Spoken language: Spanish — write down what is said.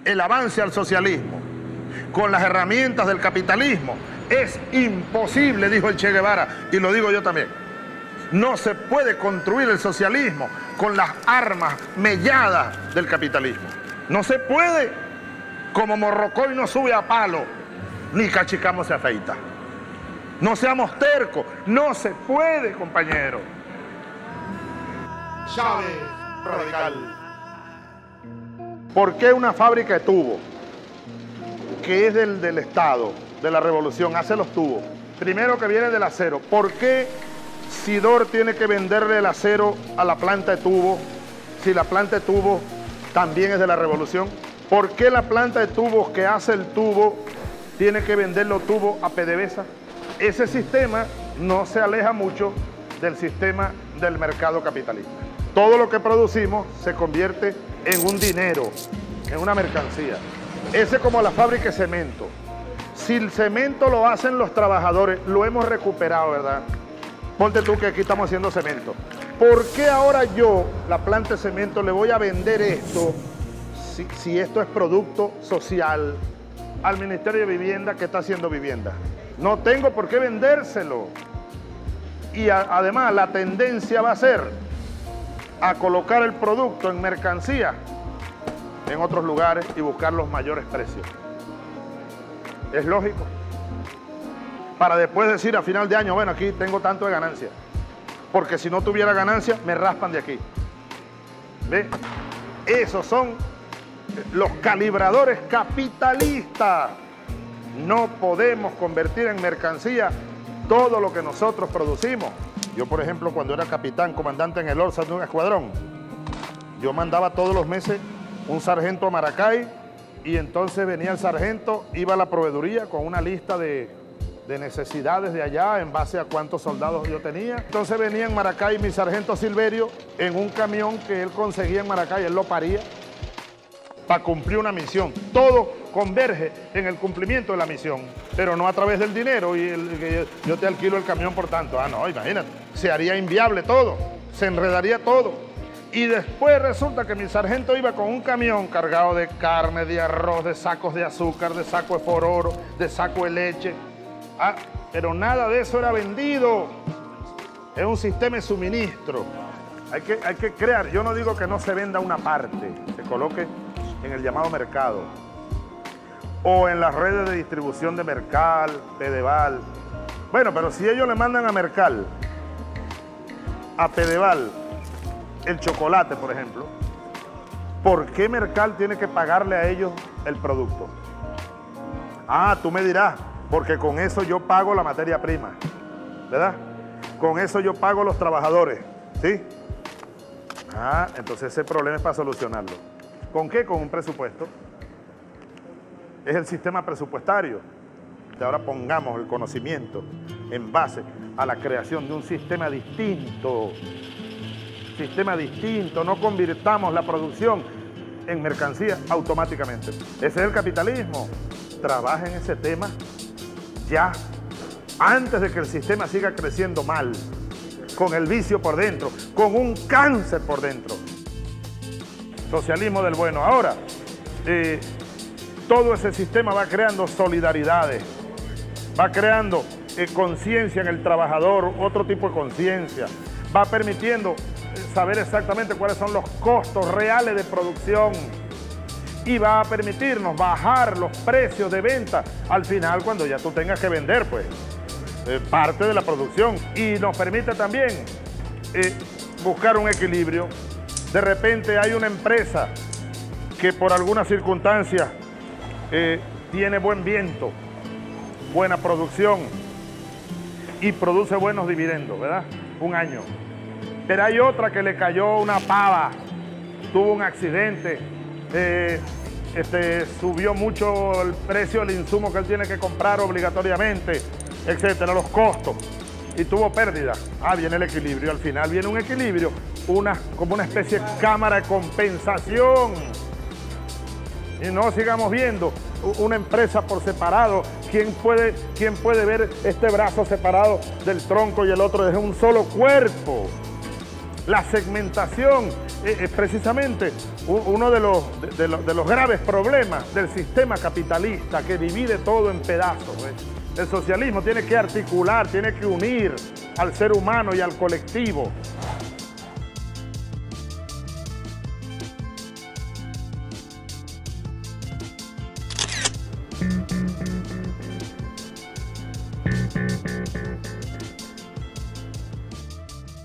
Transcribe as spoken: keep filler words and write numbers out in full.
el avance al socialismo con las herramientas del capitalismo es imposible, dijo el Che Guevara, y lo digo yo también. No se puede construir el socialismo con las armas melladas del capitalismo. No se puede. Como Morrocoy no sube a palo, ni Cachicamo se afeita. No seamos tercos, no se puede, compañero. Chávez, radical. ¿Por qué una fábrica de tubos, que es del, del Estado, de la Revolución, hace los tubos? Primero que viene del acero. ¿Por qué Sidor tiene que venderle el acero a la planta de tubos si la planta de tubos también es de la Revolución? ¿Por qué la planta de tubos que hace el tubo tiene que vender los tubos a PDVSA? Ese sistema no se aleja mucho del sistema del mercado capitalista. Todo lo que producimos se convierte en un dinero, en una mercancía. Ese es como la fábrica de cemento. Si el cemento lo hacen los trabajadores, lo hemos recuperado, ¿verdad? Ponte tú que aquí estamos haciendo cemento. ¿Por qué ahora yo, la planta de cemento, le voy a vender esto si, si esto es producto social al Ministerio de Vivienda que está haciendo vivienda? No tengo por qué vendérselo. Y a, además la tendencia va a ser a colocar el producto en mercancía en otros lugares y buscar los mayores precios. Es lógico. Para después decir a final de año, bueno, aquí tengo tanto de ganancia. Porque si no tuviera ganancia, me raspan de aquí. ¿Ve? Esos son los calibradores capitalistas. No podemos convertir en mercancía todo lo que nosotros producimos. Yo, por ejemplo, cuando era capitán, comandante en el Orsa de un escuadrón, yo mandaba todos los meses un sargento a Maracay y entonces venía el sargento, iba a la proveeduría con una lista de, de necesidades de allá en base a cuántos soldados yo tenía. Entonces venía en Maracay mi sargento Silverio en un camión que él conseguía en Maracay, él lo paría para cumplir una misión. Todo converge en el cumplimiento de la misión, pero no a través del dinero y el, que yo te alquilo el camión por tanto. Ah, no, imagínate, se haría inviable todo, se enredaría todo. Y después resulta que mi sargento iba con un camión cargado de carne, de arroz, de sacos de azúcar, de saco de fororo, de saco de leche. Ah, pero nada de eso era vendido. Es un sistema de suministro. Hay que, hay que crear, yo no digo que no se venda una parte, se coloque en el llamado mercado o en las redes de distribución de Mercal, Pedeval. Bueno, pero si ellos le mandan a Mercal, a Pedeval, el chocolate, por ejemplo, ¿por qué Mercal tiene que pagarle a ellos el producto? Ah, tú me dirás, porque con eso yo pago la materia prima, ¿verdad? Con eso yo pago los trabajadores, ¿sí? Ah, entonces ese problema es para solucionarlo. ¿Con qué? Con un presupuesto. Es el sistema presupuestario. Ahora pongamos el conocimiento en base a la creación de un sistema distinto. Sistema distinto. No convirtamos la producción en mercancía automáticamente. Ese es el capitalismo. Trabaja en ese tema ya, antes de que el sistema siga creciendo mal, con el vicio por dentro, con un cáncer por dentro. Socialismo del bueno. Ahora, eh, todo ese sistema va creando solidaridades, va creando eh, conciencia en el trabajador, otro tipo de conciencia, va permitiendo saber exactamente cuáles son los costos reales de producción y va a permitirnos bajar los precios de venta al final cuando ya tú tengas que vender, pues, eh, parte de la producción. Y nos permite también eh, buscar un equilibrio. De repente hay una empresa que por alguna circunstancia eh, tiene buen viento, buena producción y produce buenos dividendos, ¿verdad? Un año. Pero hay otra que le cayó una pava, tuvo un accidente, eh, este, subió mucho el precio del insumo que él tiene que comprar obligatoriamente, etcétera, los costos, y tuvo pérdida. Ah, viene el equilibrio, al final viene un equilibrio, una, como una especie de cámara de compensación. Y no sigamos viendo una empresa por separado. ¿Quién puede, quién puede ver este brazo separado del tronco y el otro es un solo cuerpo? La segmentación es precisamente uno de los, de, los, de los graves problemas del sistema capitalista que divide todo en pedazos. ¿Ves? El socialismo tiene que articular, tiene que unir al ser humano y al colectivo.